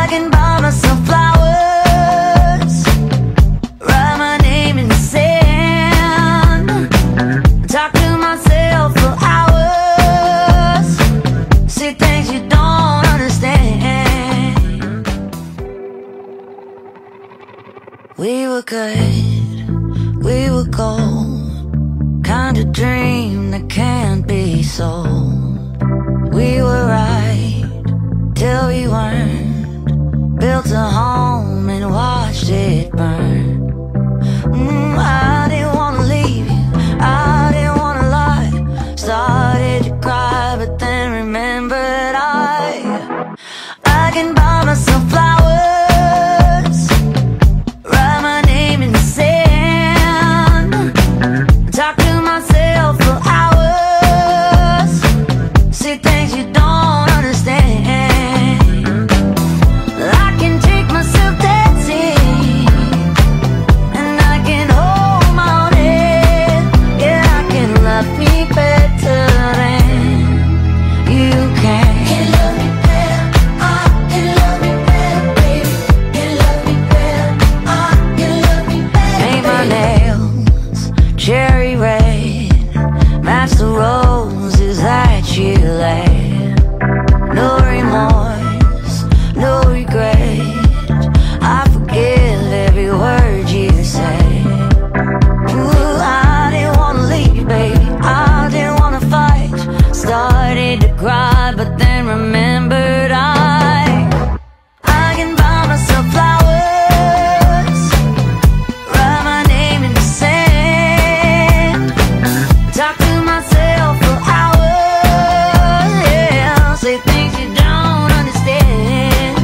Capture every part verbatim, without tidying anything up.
I can buy myself flowers, write my name in the sand, talk to myself for hours, see things you don't understand. We were good, we were gold, kind of dream that can't be sold. We were right till we weren't, built a home and watched it burn. mm, I didn't wanna leave you, I didn't wanna lie, started to cry but then remembered I I can buy myself flowers, write my name in the sand, talk to myself for hours, see things you don't understand. I can take myself dancing, and I can hold my own head. Yeah, I can love me better than you can. Can love me better, I can love me better, baby. Can love me better, I can love me better. Paint my nails cherry red, match the roses that you laid. No remorse, no regret, I forgive every word you say. Ooh, I didn't wanna leave, baby, I didn't wanna fight, started to cry but then remembered I I can buy myself flowers, write my name in the sand, talk to myself for hours, yeah, say things you don't understand.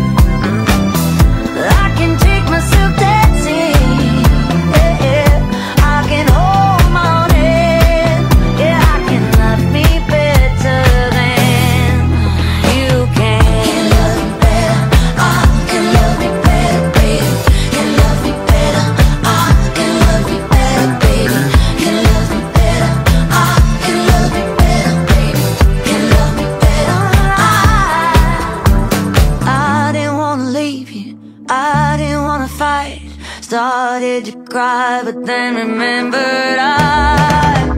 I can take myself dancing, yeah, yeah, I can hold my own head, yeah, I can love me better than you can. Can love me better, I can love me better, baby. Can love me better, I can love me better, baby. Can love me better, I can love me better, baby. Can love me better, I I didn't wanna leave you, I didn't wanna fight, started to cry but then remembered I